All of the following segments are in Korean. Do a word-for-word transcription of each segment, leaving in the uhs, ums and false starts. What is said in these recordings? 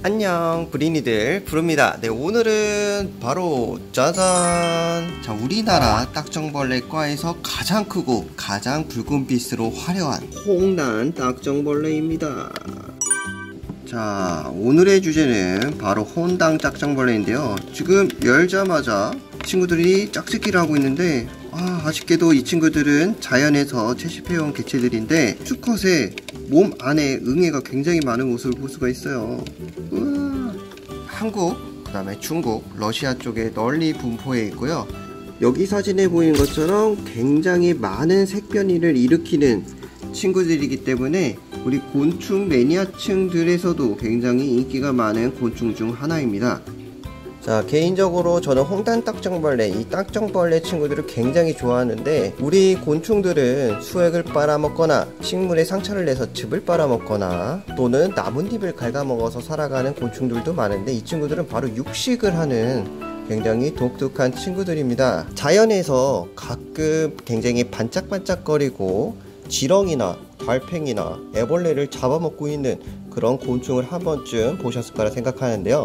안녕 브리니들 부릅니다. 네, 오늘은 바로 짜잔, 자 우리나라 딱정벌레과에서 가장 크고 가장 붉은빛으로 화려한 홍단 딱정벌레입니다. 자 오늘의 주제는 바로 홍단 딱정벌레인데요. 지금 열자마자 친구들이 짝짓기를 하고 있는데 아, 아쉽게도 이 친구들은 자연에서 채집해온 개체들인데 수컷의 몸 안에 응애가 굉장히 많은 모습을 볼 수가 있어요. 우와. 한국, 그 다음에 중국, 러시아 쪽에 널리 분포해 있고요. 여기 사진에 보이는 것처럼 굉장히 많은 색변이를 일으키는 친구들이기 때문에 우리 곤충 매니아층들에서도 굉장히 인기가 많은 곤충 중 하나입니다. 자 개인적으로 저는 홍단 딱정벌레, 이 딱정벌레 친구들을 굉장히 좋아하는데 우리 곤충들은 수액을 빨아먹거나 식물에 상처를 내서 즙을 빨아먹거나 또는 나뭇잎을 갉아먹어서 살아가는 곤충들도 많은데 이 친구들은 바로 육식을 하는 굉장히 독특한 친구들입니다. 자연에서 가끔 굉장히 반짝반짝거리고 지렁이나 달팽이나 애벌레를 잡아먹고 있는 그런 곤충을 한 번쯤 보셨을 거라 생각하는데요.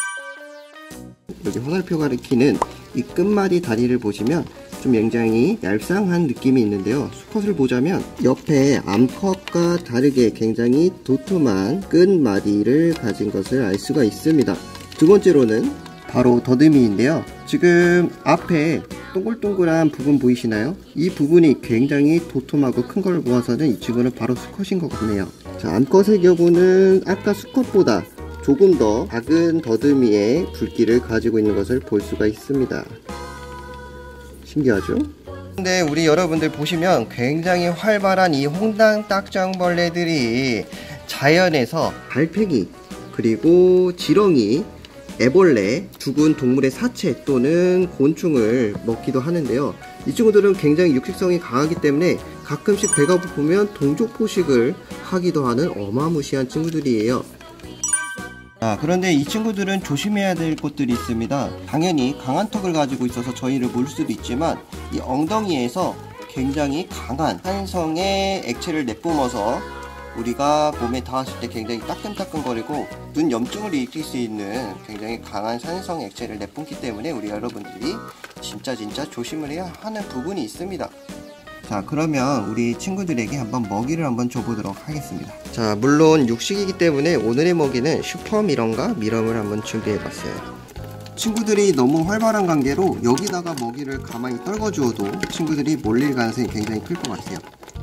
여기 화살표 가리키는 이 끝마디 다리를 보시면 좀 굉장히 얄쌍한 느낌이 있는데요. 수컷을 보자면 옆에 암컷과 다르게 굉장히 도톰한 끝마디를 가진 것을 알 수가 있습니다. 두 번째로는 바로 더듬이인데요. 지금 앞에 동글동글한 부분 보이시나요? 이 부분이 굉장히 도톰하고 큰 걸 보아서는 이 친구는 바로 수컷인 것 같네요. 자, 암컷의 경우는 아까 수컷보다 조금 더 작은 더듬이의 굵기를 가지고 있는 것을 볼 수가 있습니다. 신기하죠? 근데 우리 여러분들 보시면 굉장히 활발한 이 홍단 딱정벌레들이 자연에서 달팽이, 그리고 지렁이, 애벌레, 죽은 동물의 사체 또는 곤충을 먹기도 하는데요. 이 친구들은 굉장히 육식성이 강하기 때문에 가끔씩 배가 고프면 동족포식을 하기도 하는 어마무시한 친구들이에요. 아, 그런데 이 친구들은 조심해야 될 것들이 있습니다. 당연히 강한 턱을 가지고 있어서 저희를 물 수도 있지만 이 엉덩이에서 굉장히 강한 산성의 액체를 내뿜어서 우리가 몸에 닿았을 때 굉장히 따끔따끔거리고 눈 염증을 일으킬 수 있는 굉장히 강한 산성 액체를 내뿜기 때문에 우리 여러분들이 진짜 진짜 조심을 해야 하는 부분이 있습니다. 자 그러면 우리 친구들에게 한번 먹이를 한번 줘보도록 하겠습니다. 자 물론 육식이기 때문에 오늘의 먹이는 슈퍼미럼과 미럼을 한번 준비해봤어요. 친구들이 너무 활발한 관계로 여기다가 먹이를 가만히 떨궈 주어도 친구들이 몰릴 가능성이 굉장히 클 것 같아요.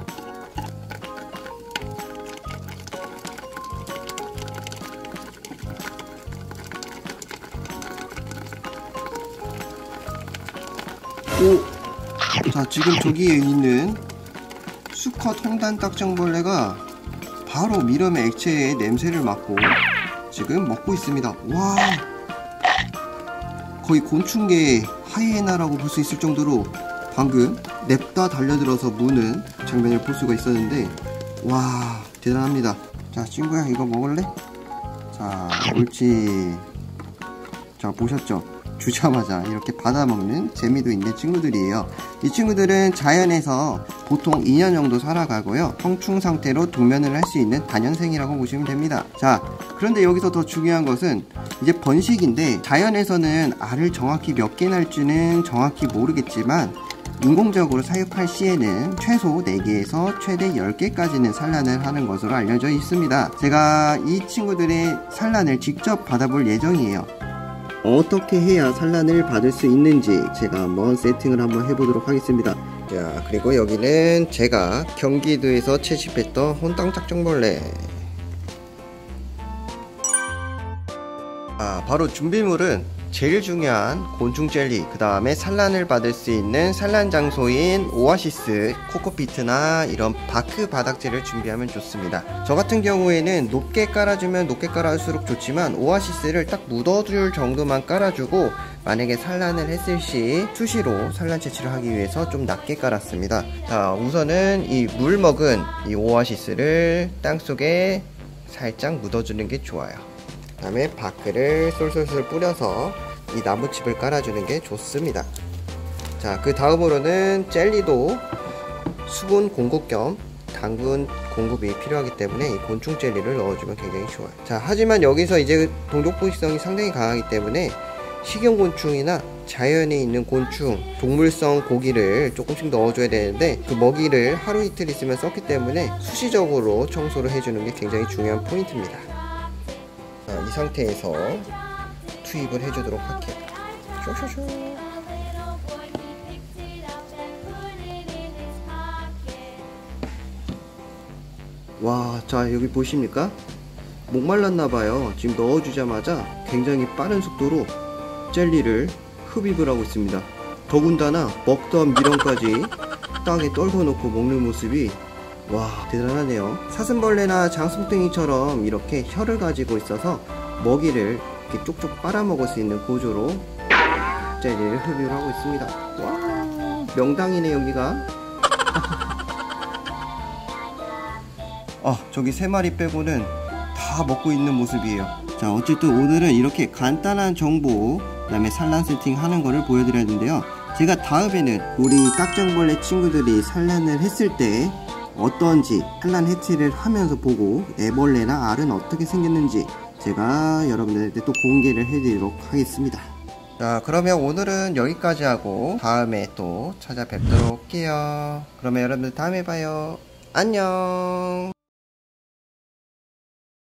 오! 자 지금 저기에 있는 수컷 홍단 딱정벌레가 바로 미럼의 액체의 냄새를 맡고 지금 먹고 있습니다. 와, 거의 곤충계의 하이에나라고 볼 수 있을 정도로 방금 냅다 달려들어서 무는 장면을 볼 수가 있었는데 와 대단합니다. 자 친구야 이거 먹을래? 자 옳지. 자 보셨죠? 주자마자 이렇게 받아먹는 재미도 있는 친구들이에요. 이 친구들은 자연에서 보통 이 년 정도 살아가고요. 성충 상태로 동면을 할 수 있는 다년생이라고 보시면 됩니다. 자, 그런데 여기서 더 중요한 것은 이제 번식인데 자연에서는 알을 정확히 몇 개 날지는 정확히 모르겠지만 인공적으로 사육할 시에는 최소 네 개에서 최대 열 개까지는 산란을 하는 것으로 알려져 있습니다. 제가 이 친구들의 산란을 직접 받아볼 예정이에요. 어떻게 해야 산란을 받을 수 있는지 제가 한번 세팅을 한번 해보도록 하겠습니다. 자 그리고 여기는 제가 경기도에서 채집했던 홍단 딱정벌레. 아, 바로 준비물은 제일 중요한 곤충 젤리, 그 다음에 산란을 받을 수 있는 산란 장소인 오아시스, 코코피트나 이런 바크 바닥재를 준비하면 좋습니다. 저 같은 경우에는 높게 깔아주면 높게 깔아줄수록 좋지만 오아시스를 딱 묻어줄 정도만 깔아주고 만약에 산란을 했을 시 수시로 산란 채취를 하기 위해서 좀 낮게 깔았습니다. 자 우선은 이 물 먹은 이 오아시스를 땅속에 살짝 묻어주는 게 좋아요. 그 다음에 바크를 쏠쏠쏠 뿌려서 이 나무칩을 깔아주는 게 좋습니다. 자, 그 다음으로는 젤리도 수분 공급 겸 당분 공급이 필요하기 때문에 이 곤충 젤리를 넣어주면 굉장히 좋아요. 자, 하지만 여기서 이제 동족포식성이 상당히 강하기 때문에 식용곤충이나 자연에 있는 곤충, 동물성 고기를 조금씩 넣어줘야 되는데 그 먹이를 하루 이틀 있으면 썼기 때문에 수시적으로 청소를 해주는 게 굉장히 중요한 포인트입니다. 자, 이 상태에서 투입을 해주도록 할게요. 쇼쇼쇼. 와, 자, 여기 보십니까? 목말랐나봐요. 지금 넣어주자마자 굉장히 빠른 속도로 젤리를 흡입을 하고 있습니다. 더군다나 먹던 미련까지 땅에 떨궈 놓고 먹는 모습이 와, 대단하네요. 사슴벌레나 장송땡이처럼 이렇게 혀를 가지고 있어서 먹이를 이렇게 쪽쪽 빨아먹을 수 있는 구조로 젤리를 흡입을 하고 있습니다. 와, 명당이네 여기가. 아, 저기 세 마리 빼고는 다 먹고 있는 모습이에요. 자, 어쨌든 오늘은 이렇게 간단한 정보, 그 다음에 산란 세팅 하는 거를 보여드렸는데요. 제가 다음에는 우리 딱정벌레 친구들이 산란을 했을 때 어떤지 산란 해체를 하면서 보고 애벌레나 알은 어떻게 생겼는지 제가 여러분들한테 또 공개를 해드리도록 하겠습니다. 자, 그러면 오늘은 여기까지 하고 다음에 또 찾아뵙도록 할게요. 그러면 여러분들 다음에 봐요. 안녕.